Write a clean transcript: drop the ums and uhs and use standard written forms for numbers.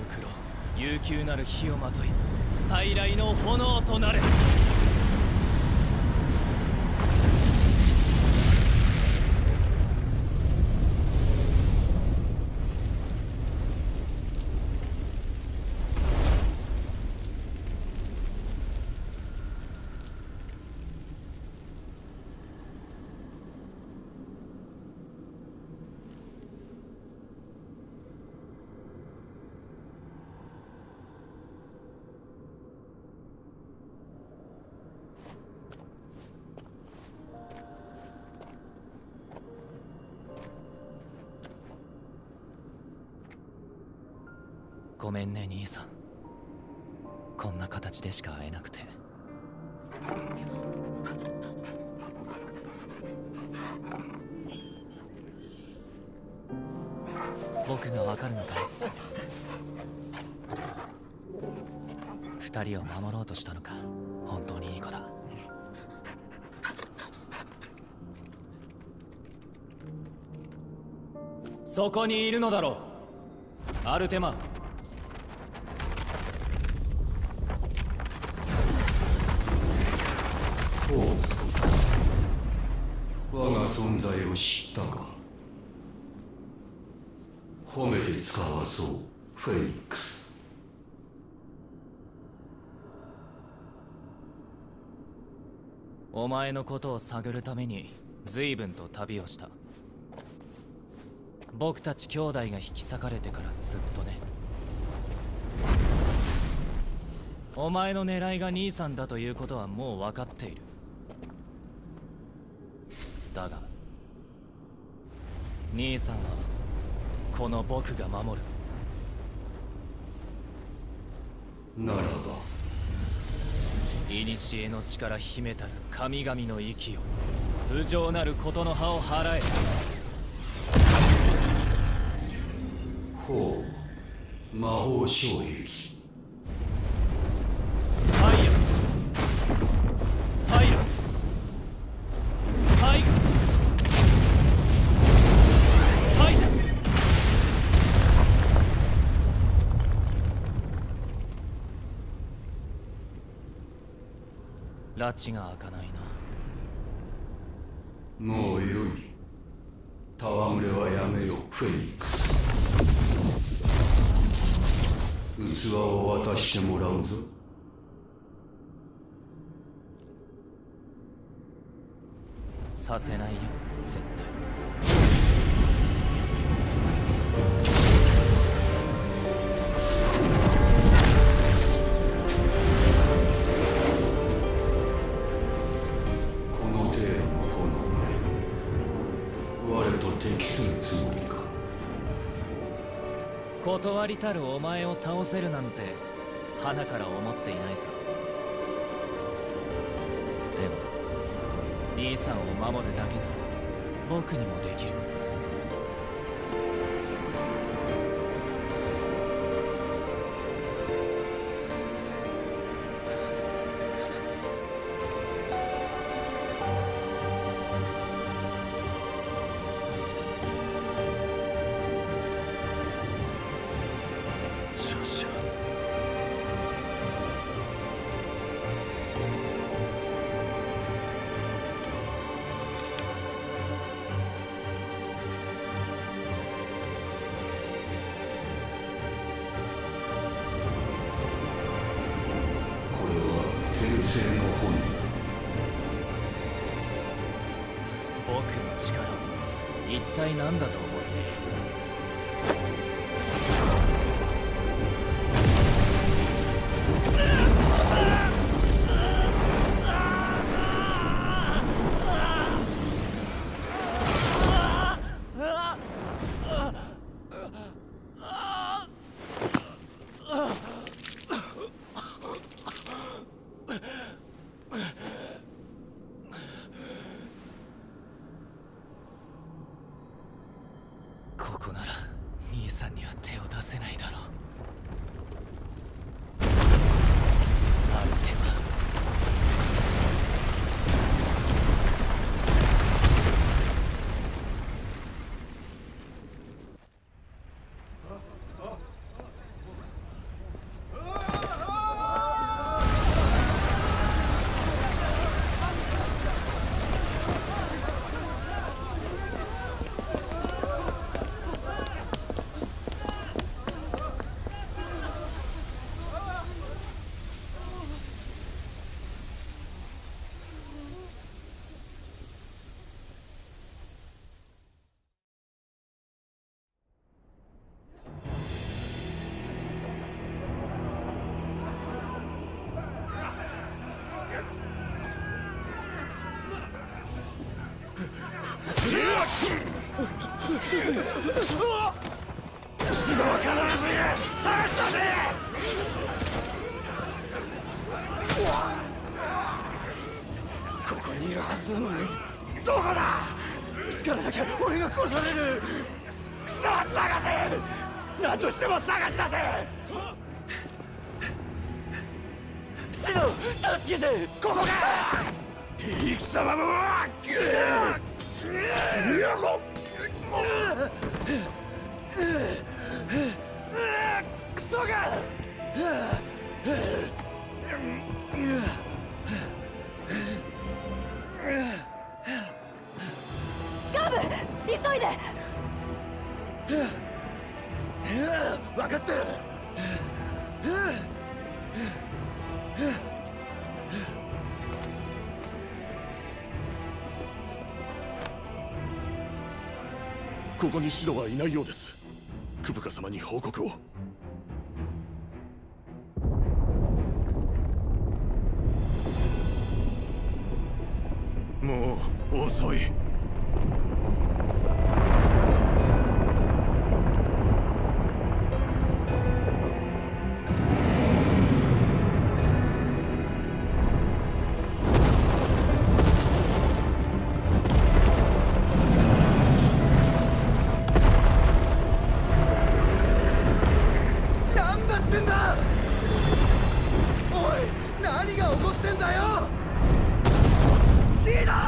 黒悠久なる火をまとい再来の炎となれ。ごめんね兄さん、こんな形でしか会えなくて。僕がわかるのかい？二人を守ろうとしたのか。本当にいい子だ。そこにいるのだろう、アルテマ。 我が存在を知ったか。褒めて使わそう、フェニックス。 お前のことを探るために随分と旅をした。僕たち兄弟が引き裂かれてからずっとね。お前の狙いが兄さんだということはもう分かっている。だが兄さんはこの僕が守る。ならば古の力秘めたる神々の息よ、不浄なることの葉を払え。 ほう、魔法衝撃。 ファイヤー、ファイヤー、ファイヤー、ファイヤー。拉致が開かないな。 もうよい。戯れはやめよ、フェニックス。器を渡してもらうぞ。 させないよ、絶対。 この程度の炎、我と敵するつもりか。 断りたるお前を倒せるなんて花から思っていないさ。でも兄さんを守るだけなら僕にもできる。僕の力を一体何だと思っている。ここがシドは必ずいる。探し出せ。ここにいるはずなのにどこだ。見つからなきゃ俺が殺される。さあ探せ。何としても探し出せ。シド助けて。ここか。貴様もクソが。 ガブ急いで。 分かってる。ここにシドはいないようです。クブカ様に報告を。もう遅い。なんだってんだ。おい、何が起こってんだよ。シード。